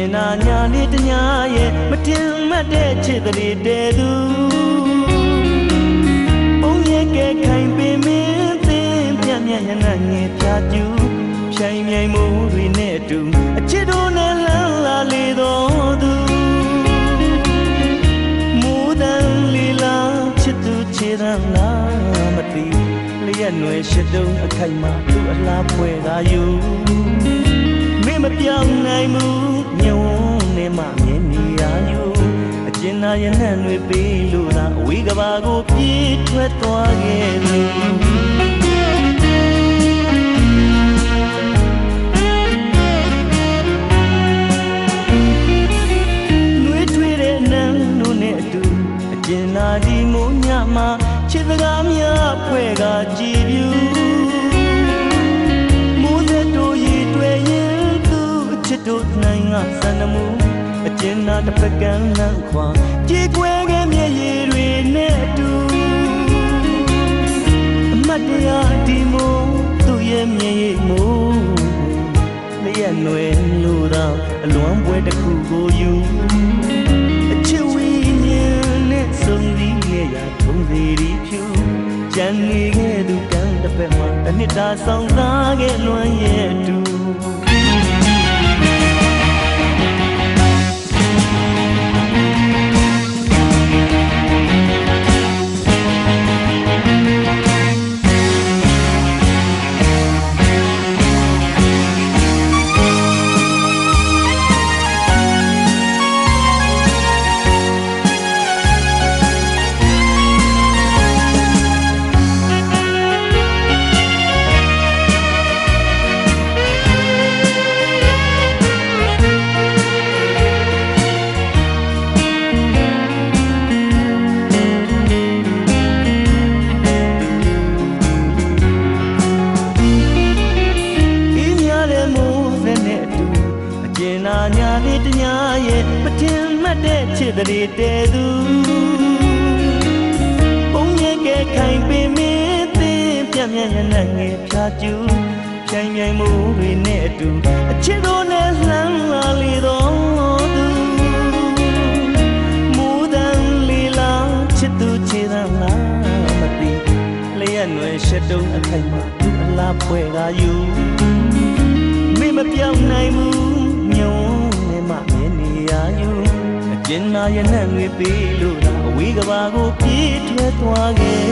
နာညာလေးတညာရဲ့မတင်မတ်တဲ့ချစ်တဲ့တဲသူပုံရဲ့ကဲခိုင်ပင်မင်းသင်ပြန့်မြတ်ရနငယ်ဖြာကျူဖြိုင်မြိုင်မိုးတွေနဲ့တူအချစ်တို့နဲ့လန်းလာလေတော်သူမိုးတန်လီလာချစ်သူချေရန်လာမသိလျက်ຫນွယ်ရှိတုံးအခိုင်မှာသူ့အလားပွဲသာယူမင်းမပြောင်းနိုင်ဘူးညုံနေမှမြင်နေရယူအကျဉ်းသားရနှံ့တွေပေးလို့သာအဝေးကဘာကိုပြေးထွက်သွားခဲ့သူနှွေးထွေးတဲ့နန်းတို့နဲ့အတူအကျဉ်းသားဒီမိုးညမှာချစ်စကားများဖွဲ့ကကြည်ပြူမိုးသက်တို့ရည်တွေ့ရင်သူအချစ်တို့နိုင်ငါစံနမူအကျဉ်းသားတစ်ဖက်ကန်းလန်းခွာကြေကွဲခဲ့မျက်ရည်တွေနဲ့တူအမတ်တရားဒီမိုးသူ့ရဲ့မျက်ရည်မိုးလျက်ຫນွယ်လို့တော့အလွန်ပွဲတစ်ခုကိုယူအချစ်ဝိညာဉ်နဲ့ဆုံစည်းခဲ့ရထုံးစီရီဖြူကြံနေခဲ့သူကံတစ်ဖက်မှာတစ်နှစ်တာဆောင်သားခဲ့လွမ်းရဲ့တူညာလေးတညာရဲ့မတင်မတ်တဲ့ချစ်တဲ့တဲသူပုံရဲ့ကဲခိုင်ပင်မင်းသင်ပြန့်မြတ်ရနငယ်ဖြာကျူဖြိုင်မြိုင်မိုးတွေနဲ့အတူအချစ်တို့နဲ့လှမ်းလာလေတော်သူမိုးတန်လီလာချစ်သူချေရန်လာမသိလျက်ຫນွယ်ရှိတုံးအခိုင်မှာသူအလားပွဲကယူမင်းမပြောင်းနိုင်ဘူးညုံနေမှမြင်နေရယူအကျဉ်းသားရနှံ့တွေပေးလို့သာအဝေးကဘာကိုပြေးထွက်သွားခဲ့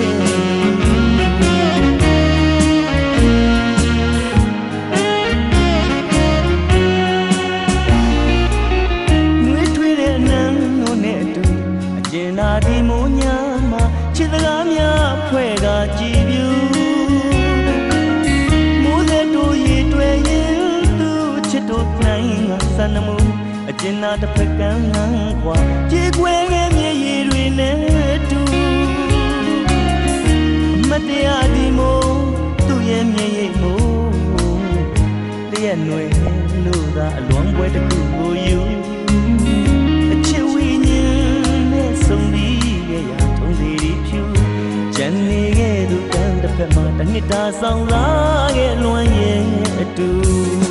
နှွေးထွေးတဲ့နန်းတို့နဲ့အတူအကျဉ်းသားဒီမိုးညာမှာချစ်စကားများဖွဲ့ကကြည်ပြူမိုးသက်တို့ရည်တွေ့ရင်သူချစ်တို့နိုင်ငါစံနမူအကျဉ်းသားတစ်ဖက်ကန်းလန်းခွာကြေကွဲခဲ့မျက်ရည်တွေနဲ့တူအမတ်တရားဒီမို့သူ့ရဲ့မျက်ရည်မို့လျက်ຫນွယ်လို့သာအလွန်ပွဲတစ်ခုကိုယူအချစ်ဝိညာဉ်နဲ့ဆုံပြီးခဲ့ရထုံးစီရီဖြူကြံနေခဲ့သူကံတစ်ဖက်မှာတစ်နှစ်တာဆောင်လာခဲ့လွမ်းရဲ့အတူ